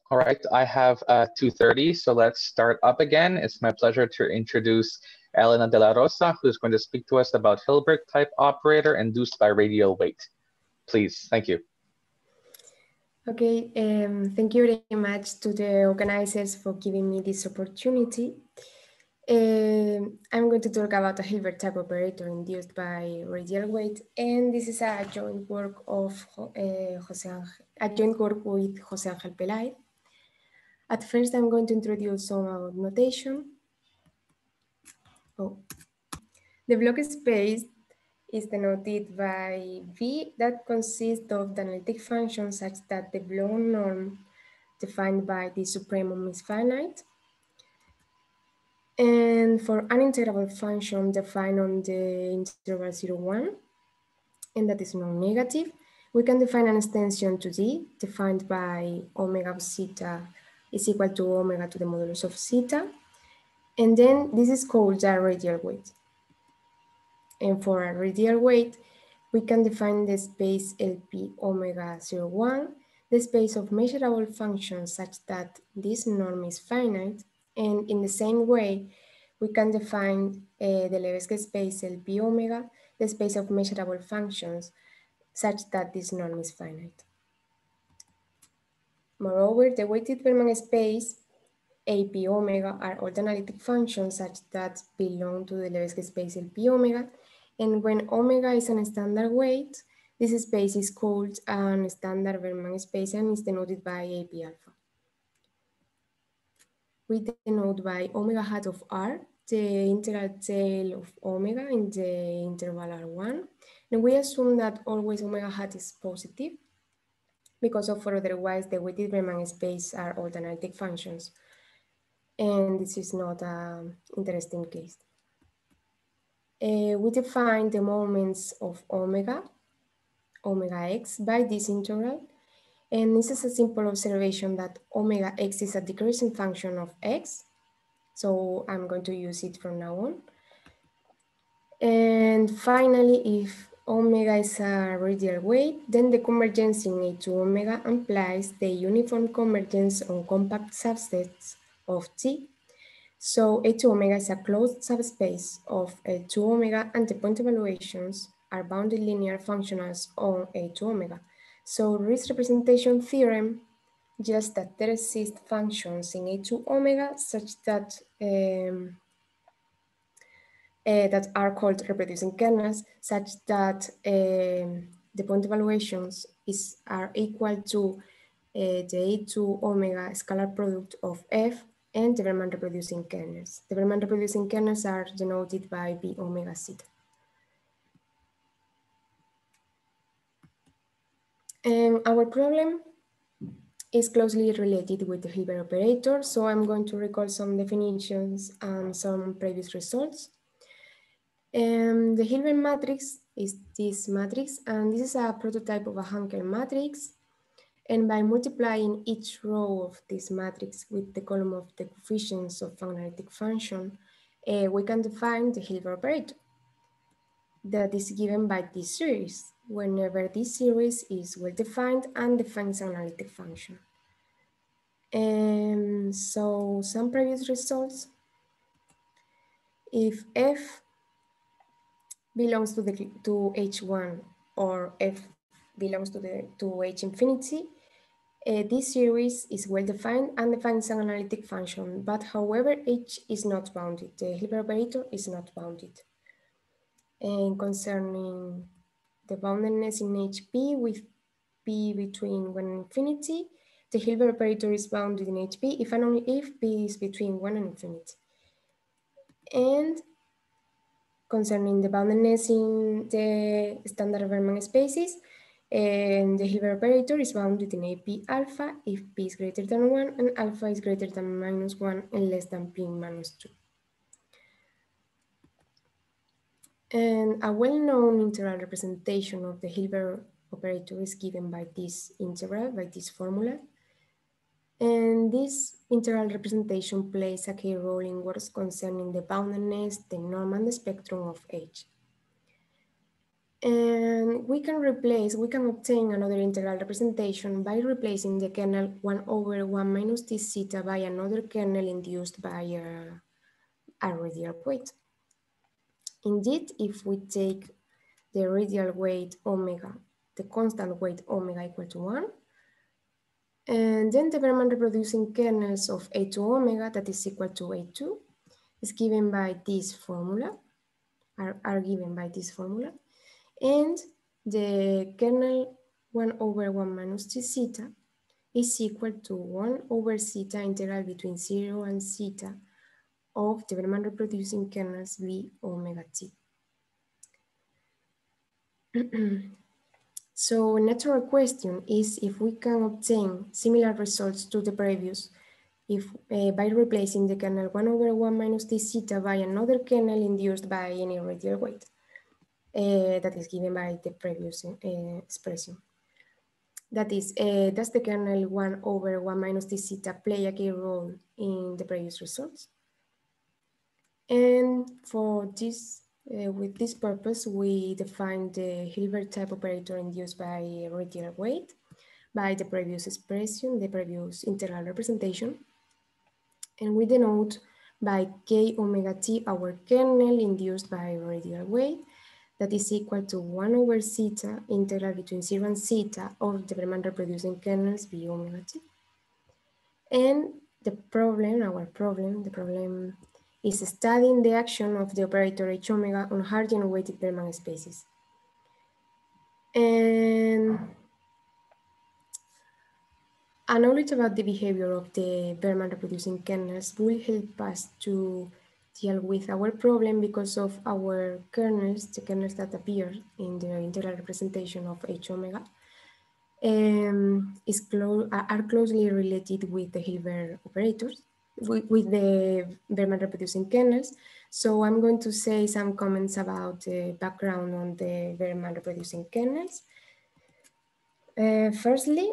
All right, I have 2:30, so let's start up again. It's my pleasure to introduce Elena de la Rosa, who's going to speak to us about Hilbert type operator induced by radial weight. Please, thank you. Okay, thank you very much to the organizers for giving me this opportunity. I'm going to talk about a Hilbert type operator induced by radial weight, and this is a joint work of a joint work with Jose Angel Pelay. At first, I'm going to introduce some notation. The block space is denoted by V that consists of the analytic function such that the block norm defined by the supremum is finite. And for an integrable function defined on the interval 0, 1, and that is non-negative, we can define an extension to D defined by omega of zeta is equal to omega to the modulus of zeta. And then this is called a radial weight. And for a radial weight, we can define the space LP omega 0, 1, the space of measurable functions such that this norm is finite. And in the same way, we can define the Lebesgue space LP omega, the space of measurable functions such that this norm is finite. Moreover, the weighted Bellman space AP omega are all the analytic functions such that belong to the Lebesgue space LP omega. And when omega is a standard weight, this space is called an standard Bellman space and is denoted by AP alpha. We denote by omega hat of R the integral tail of omega in the interval R1. And we assume that always omega hat is positive because of otherwise the weighted Bellman space are all the analytic functions. And this is not an interesting case. We define the moments of omega x by this integral. And this is a simple observation that omega x is a decreasing function of x. So I'm going to use it from now on. And finally, if omega is a radial weight, then the convergence in A to omega implies the uniform convergence on compact subsets of T. So A to omega is a closed subspace of A to omega, and the point evaluations are bounded linear functionals on A to omega. So Riesz representation theorem just that there exist functions in A to omega such that that are called reproducing kernels, such that the point evaluations are equal to the A to omega scalar product of F and the Bellman reproducing kernels. The Bellman reproducing kernels are denoted by B omega zeta. Our problem is closely related with the Hilbert operator, so I'm going to recall some definitions and some previous results. The Hilbert matrix is this matrix, and this is a prototype of a Hankel matrix. And by multiplying each row of this matrix with the column of the coefficients of an analytic function, we can define the Hilbert operator that is given by this series, whenever this series is well defined and defines an analytic function. So some previous results, if F belongs to H1 or F belongs to H infinity, this series is well defined and defines an analytic function, but however, H is not bounded. The Hilbert operator is not bounded. And concerning the boundedness in HP with P between 1 and infinity, the Hilbert operator is bounded in HP if and only if P is between 1 and infinity. And concerning the boundedness in the standard Bellman spaces, and the Hilbert operator is bounded in AP alpha if P is greater than 1 and alpha is greater than -1 and less than P minus 2. And a well-known integral representation of the Hilbert operator is given by this integral, by this formula. And this integral representation plays a key role in works concerning the boundedness, the norm, and the spectrum of H. And we can obtain another integral representation by replacing the kernel 1 over 1 minus t zeta by another kernel induced by a radial weight. Indeed, if we take the radial weight omega, the constant weight omega equal to 1, and then the Berman reproducing kernels of A2 omega that is equal to A2 is given by this formula, are given by this formula, and the kernel 1 over 1 minus t zeta is equal to 1 over zeta integral between 0 and zeta of the Berman reproducing kernels V omega t. So a natural question is if we can obtain similar results to the previous by replacing the kernel 1 over 1 minus t zeta by another kernel induced by any radial weight that is given by the previous expression. That is, does the kernel 1 over 1 minus t zeta play a key role in the previous results? And for this, with this purpose, we define the Hilbert type operator induced by radial weight by the previous expression, the previous integral representation. And we denote by k omega t our kernel induced by radial weight that is equal to 1 over zeta integral between 0 and zeta of the Berman reproducing kernels V omega t. And the problem is studying the action of the operator H omega on Hardian weighted Berman spaces. And a knowledge about the behavior of the Berman reproducing kernels will help us to deal with our problem because of our kernels, the kernels that appear in the integral representation of H omega, are closely related with the Hilbert operators, with the Berman reproducing kernels. So I'm going to say some comments about the background on the Berman reproducing kernels. Firstly,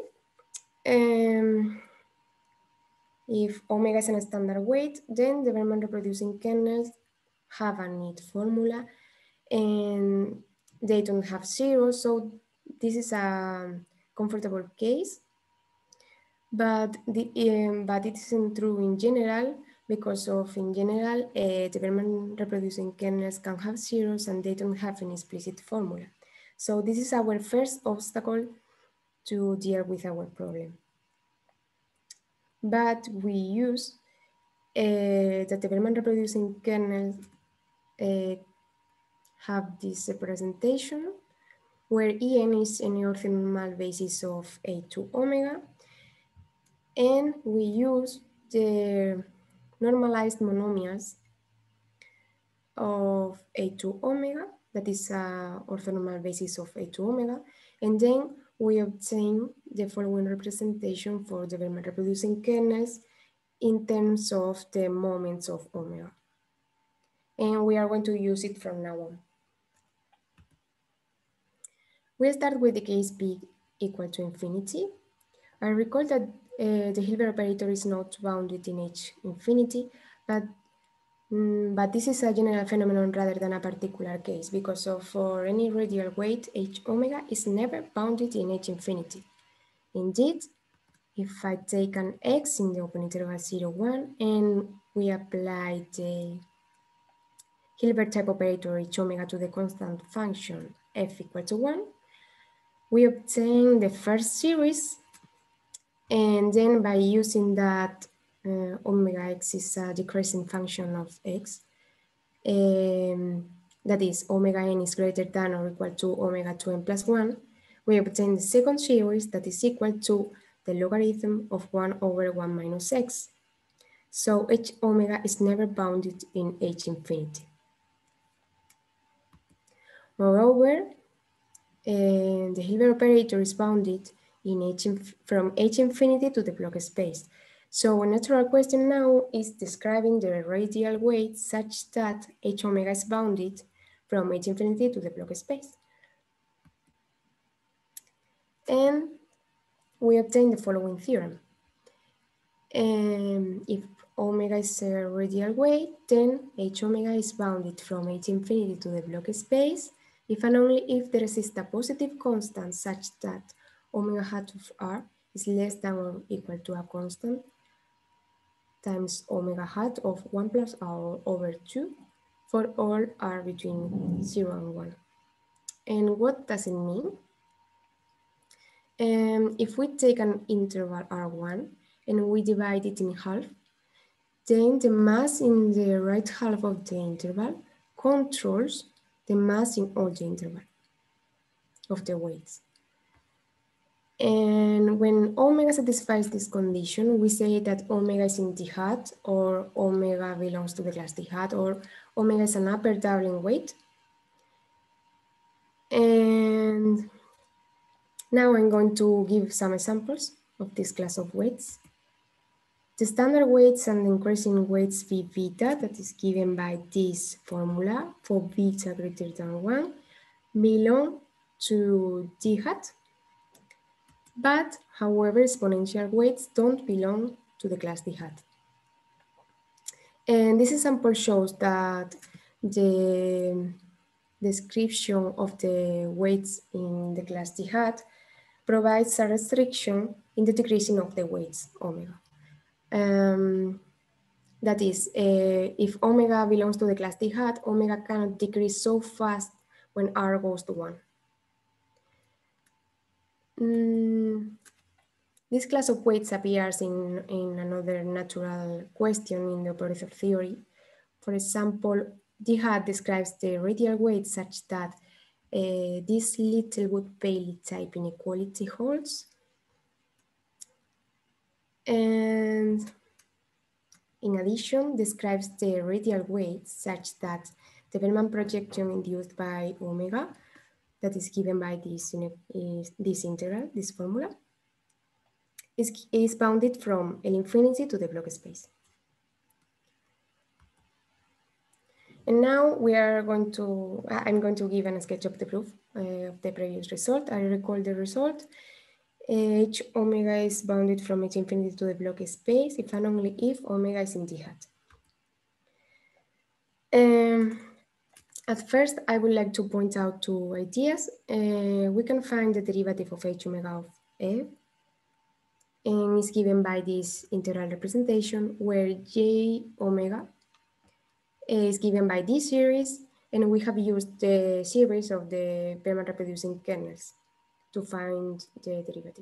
if omega is a standard weight, then the Berman reproducing kernels have a neat formula and they don't have zero. So this is a comfortable case, but it isn't true in general because in general, the Berman reproducing kernels can have zeros and they don't have an explicit formula. So this is our first obstacle to deal with our problem. But we use that the Berman reproducing kernels have this representation where En is an orthonormal basis of A2 omega, and we use the normalized monomials of A2 omega, that is an orthonormal basis of A2 omega, and then we obtain the following representation for the Berman reproducing kernels in terms of the moments of omega. And we are going to use it from now on. We'll start with the case B equal to infinity. I recall that the Hilbert operator is not bounded in H infinity, but this is a general phenomenon rather than a particular case because for any radial weight, H omega is never bounded in H infinity. Indeed, if I take an x in the open interval 0, 1, and we apply the Hilbert type operator H omega to the constant function f equal to 1, we obtain the first series, and then by using that omega x is a decreasing function of x, that is omega n is greater than or equal to omega 2n plus 1, we obtain the second series that is equal to the logarithm of 1 over 1 minus x. So H omega is never bounded in H infinity. Moreover, the Hilbert operator is bounded in from H infinity to the Bloch space. So a natural question now is describing the radial weight such that H omega is bounded from H infinity to the Bloch space. And we obtain the following theorem. If omega is a radial weight, then H omega is bounded from H infinity to the Bloch space if and only if there exists a positive constant such that omega hat of r is less than or equal to a constant times omega hat of 1 plus r over 2 for all r between 0 and 1. And what does it mean? If we take an interval R1 and we divide it in half, then the mass in the right half of the interval controls the mass in all the interval of the weights. And when omega satisfies this condition, we say that omega is in D hat, or omega belongs to the class D hat, or omega is an upper doubling weight. And now I'm going to give some examples of this class of weights. The standard weights and increasing weights V beta, that is given by this formula for beta greater than 1, belong to D hat. But, however, exponential weights don't belong to the class D hat. And this example shows that the description of the weights in the class D hat provides a restriction in the decreasing of the weights omega. That is, if omega belongs to the class D hat, omega cannot decrease so fast when r goes to 1. This class of weights appears in another natural question in the operator theory. For example, D hat describes the radial weight such that this Littlewood Paley type inequality holds. And in addition, describes the radial weight such that the Bellman projection induced by omega, that is given by this integral, this formula, is bounded from L infinity to the Bloch space. And now I'm going to give a sketch of the proof of the previous result. I recall the result. H omega is bounded from H infinity to the Bloch space if and only if omega is in D hat. At first, I would like to point out two ideas. We can find the derivative of H omega of F, and it's given by this integral representation where J omega is given by this series, and we have used the series of the Bellman reproducing kernels to find the derivative.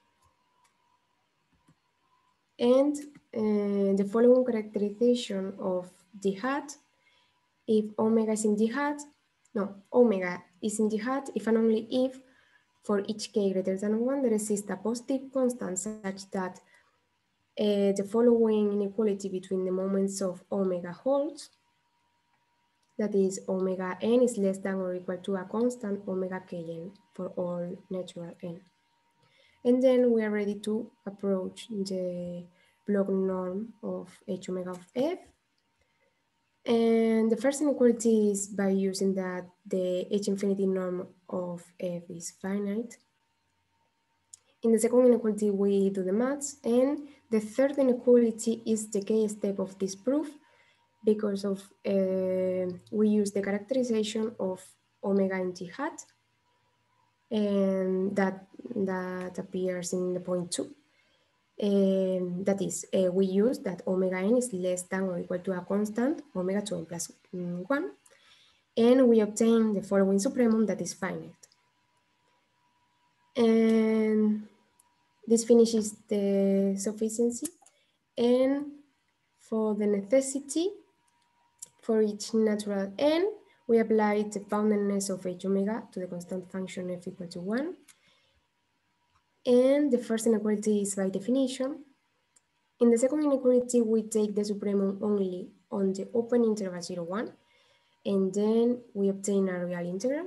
And the following characterization of D hat, if omega is in D hat, omega is in D hat if and only if for each k greater than 1 there exists a positive constant such that the following inequality between the moments of omega holds. That is, omega n is less than or equal to a constant omega kn for all natural n. And then we are ready to approach the Bloch norm of H omega of F. And the first inequality is by using that the H infinity norm of F is finite. In the second inequality, we do the maths. And the third inequality is the k step of this proof, because of we use the characterization of omega in T hat, and that appears in the point 2. That is, we use that omega n is less than or equal to a constant omega 2n plus 1, and we obtain the following supremum that is finite. And this finishes the sufficiency, and for the necessity, for each natural n, we apply the boundedness of H omega to the constant function f equal to 1. And the first inequality is by definition. In the second inequality, we take the supremum only on the open interval 0, 1, and then we obtain a real integral.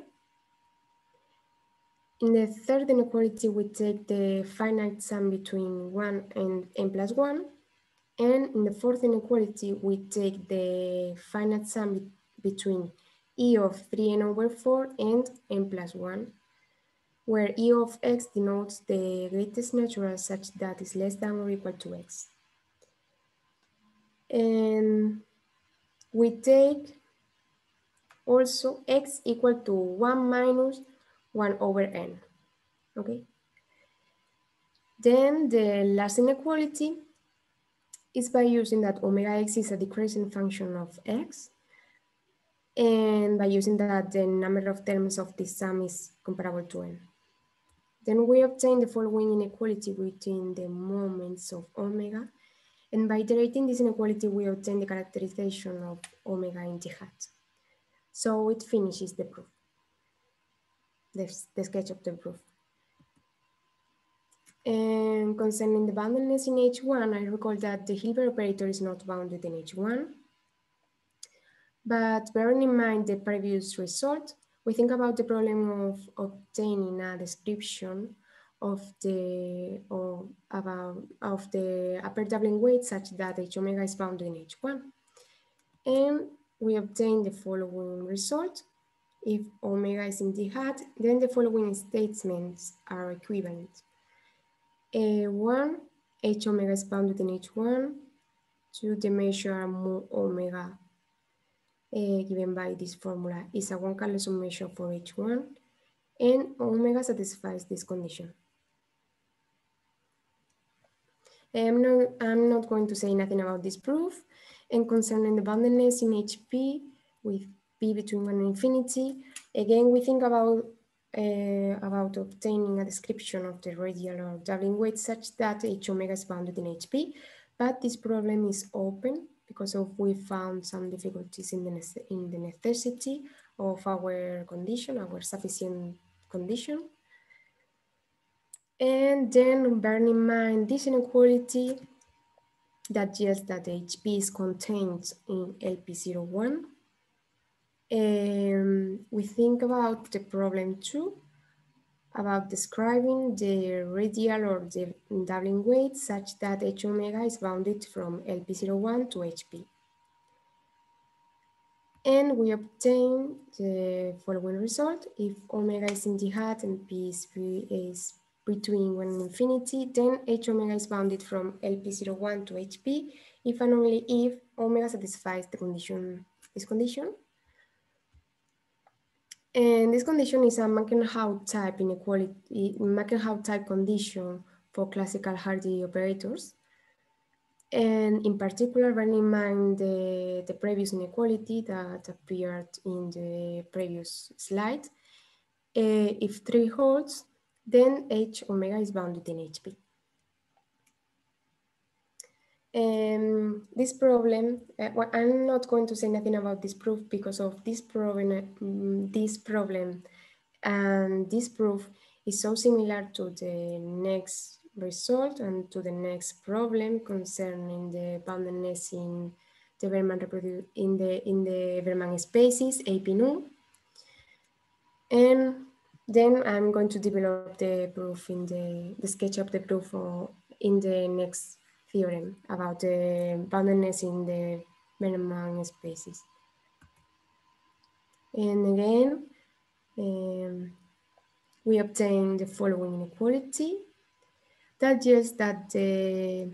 In the third inequality, we take the finite sum between 1 and n plus 1. And in the fourth inequality, we take the finite sum between e of 3n over 4 and n plus 1, where e of x denotes the greatest natural such that is less than or equal to x. And we take Also, x equal to 1 minus 1 over n, okay? Then the last inequality is by using that omega x is a decreasing function of x, and by using that the number of terms of this sum is comparable to n. Then we obtain the following inequality between the moments of omega, and by iterating this inequality we obtain the characterization of omega in t hat. So it finishes the proof, the sketch of the proof. And concerning the boundedness in H1, I recall that the Hilbert operator is not bounded in H1. But bearing in mind the previous result, we think about the problem of obtaining a description of the upper doubling weight such that H omega is bounded in H1. And we obtain the following result. If omega is in T hat, then the following statements are equivalent. One, H omega is bounded in H1. Two, the measure mu omega given by this formula is a one-Carlson summation for H1, and omega satisfies this condition. I'm not going to say nothing about this proof. And concerning the boundedness in HP with p between 1 and infinity, again we think about obtaining a description of the radial or doubling weight such that H omega is bounded in HP, but this problem is open because we found some difficulties in the necessity of our condition, our sufficient condition. And then bearing in mind this inequality that yes, that HP is contained in LP01, we think about the problem 2, about describing the radial or the doubling weight such that H omega is bounded from LP01 to HP. And we obtain the following result. If omega is in T hat and P is between 1 and infinity, then H omega is bounded from LP01 to HP if and only if omega satisfies the condition, this condition. And this condition is a Mankelhaut type inequality, Mankelhaut type condition for classical Hardy operators. And in particular, bearing in mind the previous inequality that appeared in the previous slide, if 3 holds, then H omega is bounded in HP. This problem, well, I'm not going to say nothing about this proof because of this problem, and this proof is so similar to the next result and to the next problem concerning the boundedness in the Berman in the Berman spaces AP nu. And then I'm going to develop the proof in the sketch of the proof in the next theorem about the boundedness in the Berman spaces. And again, we obtain the following inequality that is that the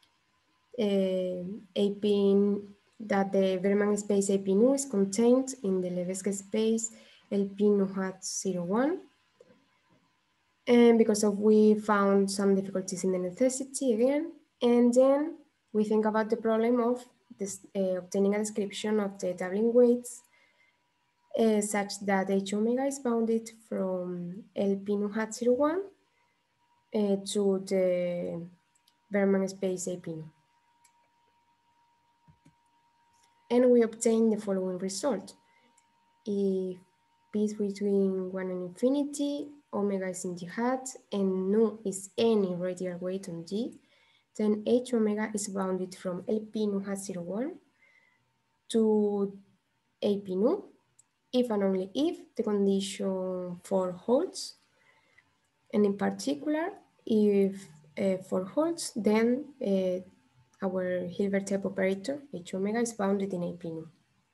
that the Berman space AP nu is contained in the Lebesgue space LP nu hat 01. And because of we found some difficulties in the necessity again, and then we think about the problem of this, obtaining a description of the doubling weights such that H omega is bounded from LP nu hat 01 to the Berman space AP nu. And we obtain the following result. If p is between 1 and infinity, omega is in T hat, and nu is any radial weight on G, then H omega is bounded from LP nu hat 01 to AP nu, if and only if the condition 4 holds. And in particular, if 4 holds, then our Hilbert type operator, H omega, is bounded in AP nu.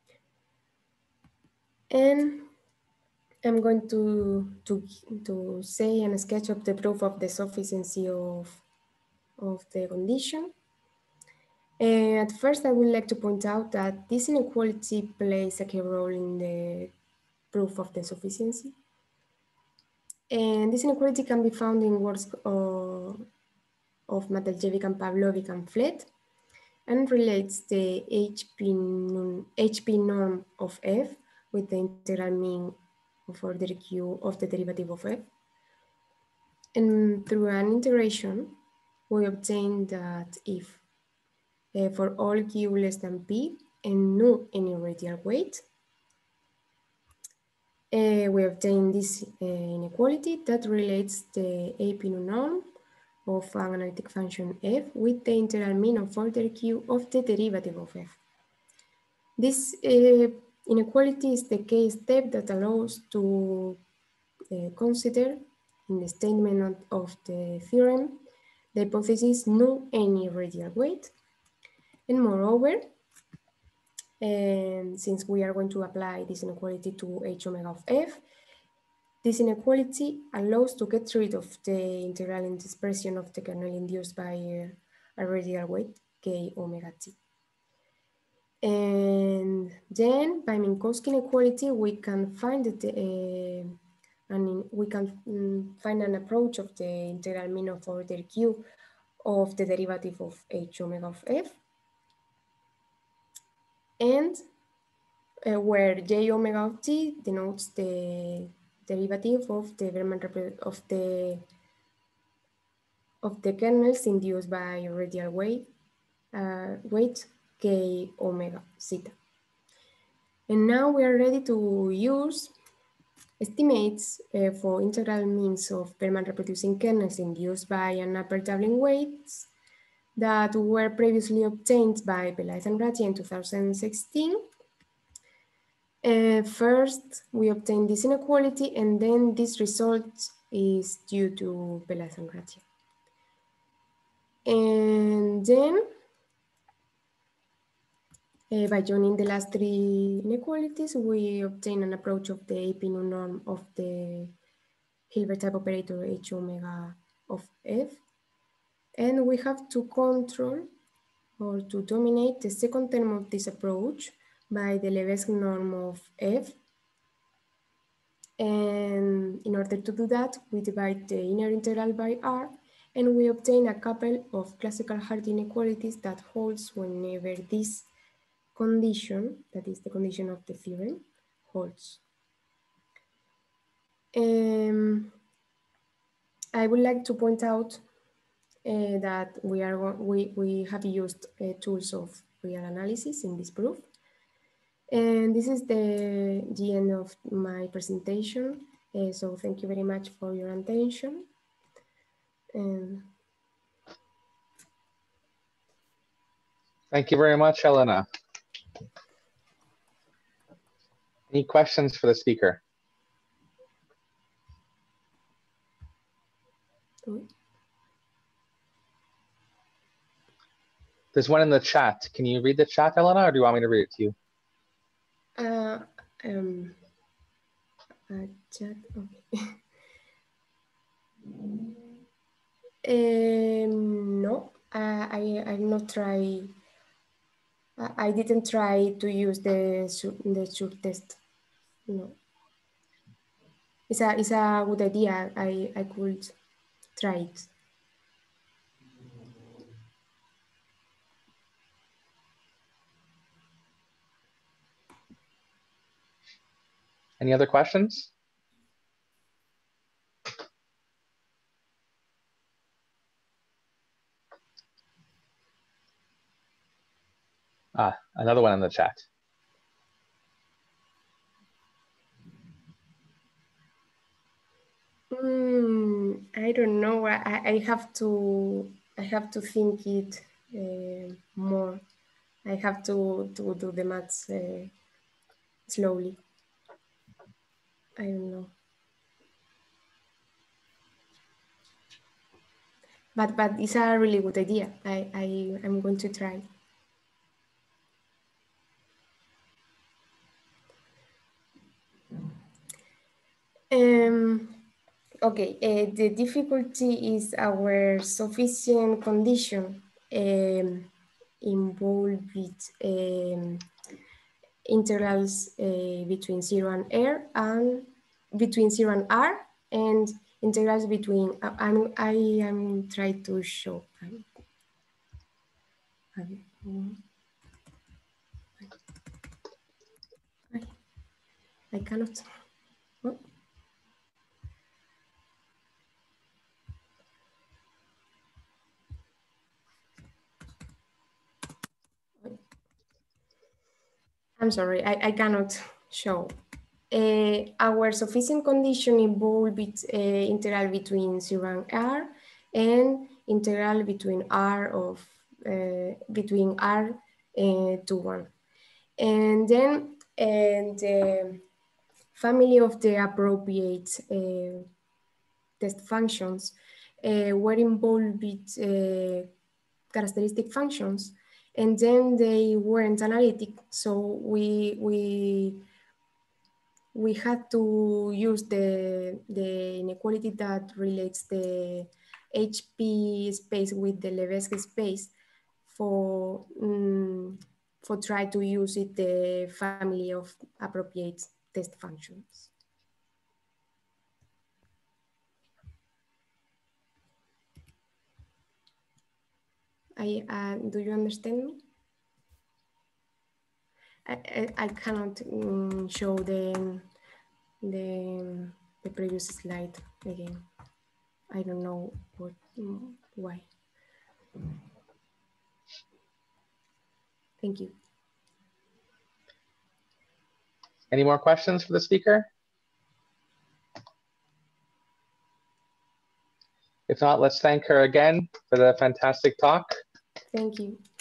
And I'm going to say and sketch up the proof of the sufficiency of the condition. At first, I would like to point out that this inequality plays a key role in the proof of the sufficiency. And this inequality can be found in works of Mateljevic and Pavlovic and Flet, and relates the HP norm of f with the integral mean of order q of the derivative of f. And through an integration, we obtain that if for all q less than p and no any radial weight, we obtain this inequality that relates the AP norm of an analytic function f with the integral mean of order q of the derivative of f. This inequality is the case step that allows to consider in the statement of the theorem the hypothesis no any radial weight. And moreover, since we are going to apply this inequality to h omega of f, this inequality allows to get rid of the integral expression of the kernel induced by a radial weight k omega t. And then by Minkowski inequality, we can find find an approach of the integral mean of order q of the derivative of h omega of f, and where j omega of t denotes the derivative of the of the kernels induced by radial weight k omega zeta. And now we are ready to use estimates for integral means of Bellman reproducing kernels induced by an upper doubling weights that were previously obtained by Pelaez and Grachia in 2016. First, we obtained this inequality, and then this result is due to Pelaez and Grachia. And then, by joining the last three inequalities, we obtain an approach of the AP norm of the Hilbert type operator h omega of f. And we have to control or to dominate the second term of this approach by the Lebesgue norm of f. And in order to do that, we divide the inner integral by r, and we obtain a couple of classical hard inequalities that holds whenever this condition, that is the condition of the theorem, holds. I would like to point out that we have used tools of real analysis in this proof. And this is the end of my presentation. So thank you very much for your attention. Thank you very much, Elena. Any questions for the speaker? There's one in the chat. Can you read the chat, Elena, or do you want me to read it to you? Chat, okay. No, I've not tried. I didn't try to use the short test. No, it's a good idea. I could try it. Any other questions? Another one in the chat. I don't know. I have to think it more. I have to do the maths slowly. I don't know. But it's a really good idea. I'm going to try. Okay, the difficulty is our sufficient condition. involved integrals between 0 and r, and between 0 and r, and integrals between, I am trying to show. I cannot. What? I'm sorry, I cannot show. Our sufficient condition involved integral between 0 and r, and integral between r to 1. And then the family of the appropriate test functions were involved with characteristic functions, and then they weren't analytic, so we had to use the inequality that relates the HP space with the Lebesgue space for try to use it the family of appropriate test functions. Do you understand me? I cannot show the previous slide again. I don't know why. Thank you. Any more questions for the speaker? If not, let's thank her again for the fantastic talk. Thank you.